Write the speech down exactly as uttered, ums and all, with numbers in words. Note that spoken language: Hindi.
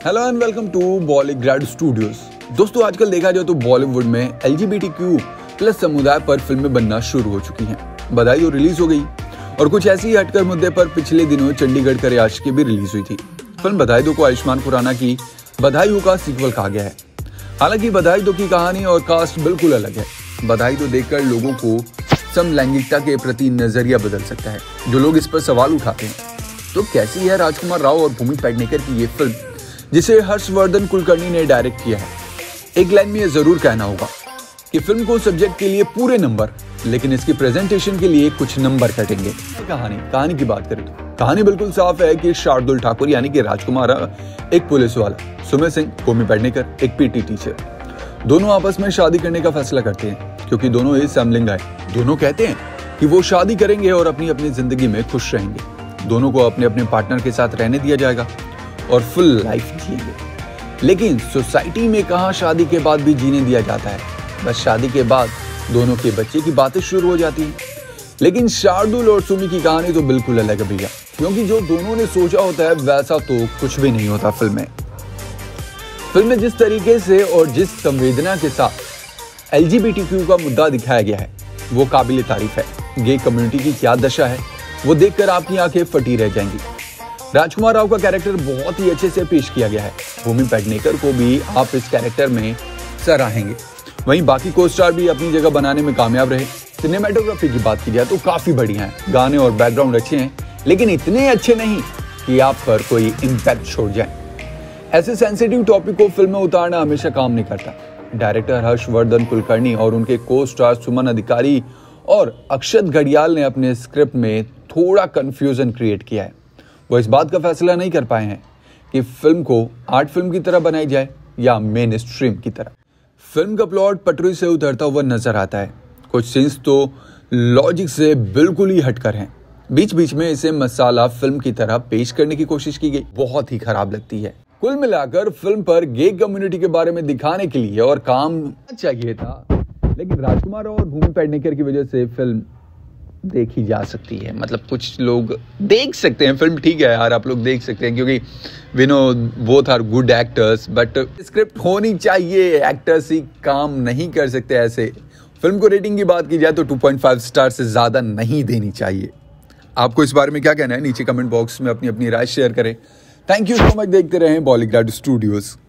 Hello and welcome to Bollygrad studios. दोस्तों, आजकल देखा जाए तो बॉलीवुड में L G B T Q plus समुदाय पर फिल्में बनना शुरू हो चुकी हैं। बधाई हो रिलीज हो गई और कुछ ऐसे ही हटकर मुद्दे पर पिछले दिनों चंडीगढ़ करे आशिकी भी रिलीज हुई थी। फिल्म बधाई दो को आयुष्मान खुराना की बधाई हो का सीक्वल कहा गया है। हालांकि बधाई दो की कहानी और कास्ट बिल्कुल अलग है। बधाई दो देखकर लोगों को समलैंगिकता के प्रति नजरिया बदल सकता है। जो लोग इस पर सवाल उठाते हैं तो कैसी है राजकुमार राव और भूमि पेडनेकर की ये फिल्म, जिसे हर्षवर्धन कुलकर्णी ने डायरेक्ट किया है। एक लाइन में ये जरूर कहना होगा कि फिल्म को सब्जेक्ट के लिए पूरे नंबर, लेकिन इसकी प्रेजेंटेशन के लिए कुछ नंबर कटेंगे। कहानी कहानी की बात करें तो कहानी बिल्कुल साफ है कि शार्दुल ठाकुर यानी कि राजकुमार एक पुलिस वाला, सुमित सिंह भूमि पेडनेकर एक पीटी टीचर, दोनों आपस में शादी करने का फैसला करते हैं क्योंकि दोनों ही समलिंग है। दोनों कहते हैं कि वो शादी करेंगे और अपनी अपनी जिंदगी में खुश रहेंगे। दोनों को अपने अपने पार्टनर के साथ रहने दिया जाएगा और फुल लाइफ जिएंगे। लेकिन सोसाइटी में कहाँ शादी के बाद भी जीने दिया जाता है। बस शादी के बाद दोनों के बच्चे की बातें शुरू हो जाती हैं। लेकिन शार्दुल और सुमी की कहानी तो बिल्कुल अलग है भैया, क्योंकि जो दोनों ने सोचा होता है वैसा तो कुछ भी नहीं होता। फिल्म में फिल्म में जिस तरीके से और जिस संवेदना के साथ L G B T Q का मुद्दा दिखाया गया है वो काबिल तारीफ है। गे कम्युनिटी की क्या दशा है वो देखकर आपकी आंखें फटी रह जाएंगी। राजकुमार राव का कैरेक्टर बहुत ही अच्छे से पेश किया गया है। भूमि पेडनेकर को भी आप इस कैरेक्टर में सराहेंगे। वहीं बाकी को स्टार भी अपनी जगह बनाने में कामयाब रहे। सिनेमेटोग्राफी की बात की जाए तो काफी बढ़िया है। गाने और बैकग्राउंड अच्छे हैं, लेकिन इतने अच्छे नहीं कि आप पर कोई इम्पैक्ट छोड़ जाए। ऐसे सेंसिटिव टॉपिक को फिल्म में उतारना हमेशा काम नहीं करता। डायरेक्टर हर्षवर्धन कुलकर्णी और उनके को स्टार सुमन अधिकारी और अक्षत घड़ियाल ने अपने स्क्रिप्ट में थोड़ा कंफ्यूजन क्रिएट किया है। वो इस बात का फैसला नहीं कर पाए हैं कि फिल्म को आर्ट फिल्म की तरह बनाई जाए या मेन स्ट्रीम की तरह। फिल्म का प्लॉट पटरी से उतरता हुआ नजर आता है। कुछ सीन्स तो लॉजिक से बिल्कुल ही हटकर हैं। बीच बीच में इसे मसाला फिल्म की तरह पेश करने की कोशिश की गई, बहुत ही खराब लगती है। कुल मिलाकर फिल्म पर गे कम्युनिटी के बारे में दिखाने के लिए और काम चाहिए था, लेकिन राजकुमार और भूमि पेडनेकर की वजह से फिल्म देखी जा सकती है। मतलब कुछ लोग देख सकते हैं फिल्म, ठीक है यार, आप लोग देख सकते हैं क्योंकि we know both are good actors, but script होनी चाहिए। एक्टर्स ही काम नहीं कर सकते ऐसे। फिल्म को रेटिंग की बात की जाए तो टू पॉइंट फाइव स्टार से ज्यादा नहीं देनी चाहिए। आपको इस बारे में क्या कहना है नीचे कमेंट बॉक्स में अपनी अपनी राय शेयर करें। Thank you so much. देखते रहें बॉलीग्राड स्टूडियोज।